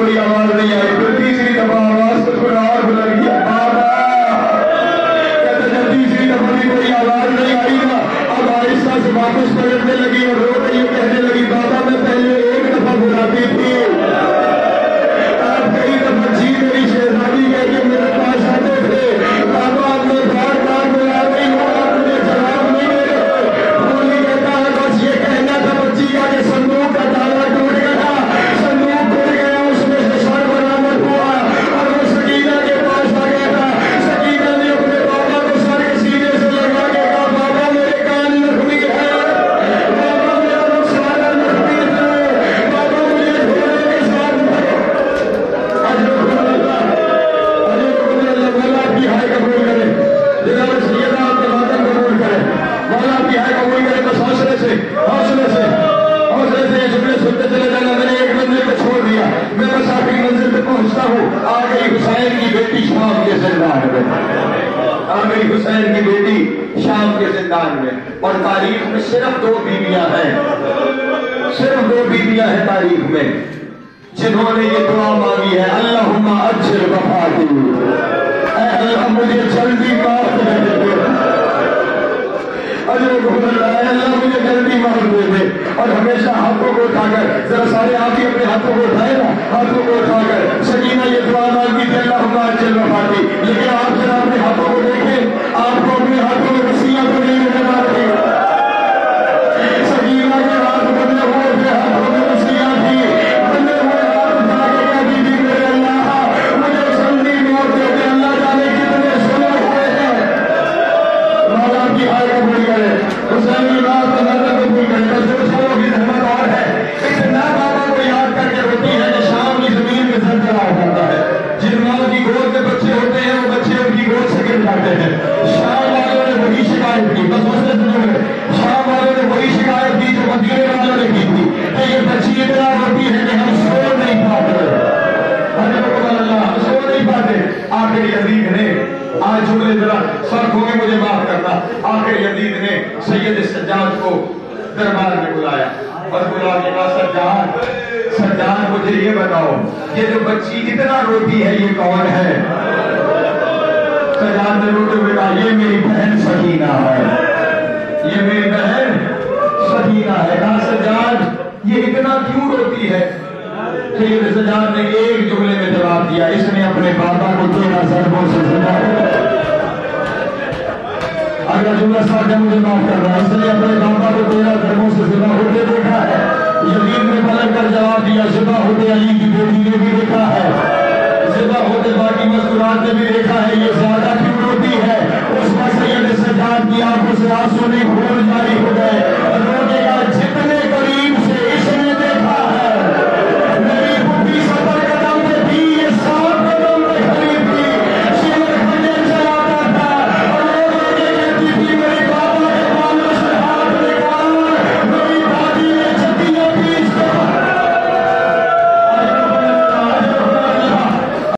کوئی آواز نہیں آئی. پھر تیسری دفعہ آواز کو تھوڑا اور بلند کیا, بابا. کہتے جب تیسری دفعہ بھی کوئی آواز نہیں آئی نا, اب آہستہ سے واپس پلٹنے لگی اور رو رہی کہنے لگی, بابا میں پہلے ایک دفعہ بلاتی تھی, اب کئی دفعہ جی میری شہزادی کہہ کے میرے پاس آتے تھے, بابا اب میں بار بار بلا رہی ہوں, آپ مجھے جواب نہیں دے رہے. بولی کہتا ہے بس یہ کہنا تھا بچی کا کہ صندوق کا تالا ٹوٹ گیا, صندوق ٹوٹ گیا, اس میں سے سر برآمد ہوا اور وہ سکینہ کے پاس آ گیا تھا. سکینہ نے اپنے بابا کو سر کے سینے سے لگا کے کہا, بابا میرے کان زخمی ہے, بابا میرا رخسارا زخمی ہے, بابا مجھے گھوڑے کے ساتھ مولا کی ہائے قبول کرے, جناب سیدہ آپ کے ماتم قبول کرے, مولا کی ہائے قبول کرے. بس حوصلے سے یہ جملے سنتے چلے جانا. میں نے ایک منزل پہ چھوڑ دیا, میں بس آخری منزل پہ پہنچتا ہوں. آ گئی حسین کی بیٹی شام کے زندان میں, آ گئی حسین کی بیٹی شام کے زندان میں. اور تاریخ میں صرف 2 بیویاں ہیں, صرف 2 بیویاں ہیں تاریخ میں جنہوں نے یہ دعا مانگی ہے, اللہم اجل وفاتی, اے اللہ مجھے جلدی معاف کر دے, اللہ مجھے جلدی معاف دے دے. اور ہمیشہ ہاتھوں کو اٹھا کر, ذرا سارے آپ ہی اپنے ہاتھوں کو اٹھائے نا, ہاتھوں کو اٹھا کر سکینہ یہ دعا مانگی تھی, اللہم اجل وفاتی. لیکن آپ ذرا اپنے ہاتھوں کو دیکھیں, آپ کو اپنے ہاتھوں میں رسیاں تو نہیں نظر آ رہی. سکینہ کے ہاتھ بندے ہوئے تھے, ہاتھوں میں رسیاں تھی, بندے ہوئے ہاتھ اٹھا کے کہتی تھی, میرے اللہ مجھے جلدی موت دے دے, اللہ جانے کتنے ظلم ہوئے ہیں. مولا کی ہائے قبول کرے, حسین کی بات اللہ قبول کرے. بزرگوں کی رحمت اور ہے, اتنا بابا کو یاد کر کے روتی ہے کہ شام کی زمین میں زلزلہ ہو جاتا ہے. جن ماں کی گود میں بچے ہوتے ہیں وہ بچے ان کی گود سے گر جاتے ہیں. شام والوں نے وہی شکایت کی, بس مسئلے سنو گے, شام والوں نے وہی شکایت کی جو مدینے والوں نے کی تھی کہ یہ بچی اتنا روتی ہے کہ ہم سو نہیں پاتے, ہم سو نہیں پاتے. آخر یزید نے, آج جملے ذرا سخت ہوں گے مجھے معاف کرنا, آخر یزید نے سید سجاد کو دربار میں بلایا اور بلا کے کہا, سجاد مجھے یہ بتاؤ, یہ جو بچی اتنا روتی ہے یہ کون ہے؟ سجاد نے روتے ہوئے کہا, یہ میری بہن سکینہ ہے, یہ میری بہن سکینہ ہے. کہا سجاد یہ اتنا کیوں روتی ہے؟ سید سجاد نے ایک جملے میں جواب دیا, اس نے اپنے بابا کو 13 ضربوں سے زندہ کیا. اگر جملہ صاحب نے مجھے معاف کرنا, اس نے اپنے بابا کو 13 ضربوں سے زندہ ہوتے دیکھا ہے. یزید نے پلٹ کر جواب دیا, ذبح ہوتے علی کی بیٹی نے بھی دیکھا ہے, ذبح ہوتے باقی مذکورات نے بھی دیکھا ہے. یہ زیادہ کیوں روتی ہے؟ اس پر سید سجاد کی آنکھوں سے آنسو نہیں خون جاری ہو گئے.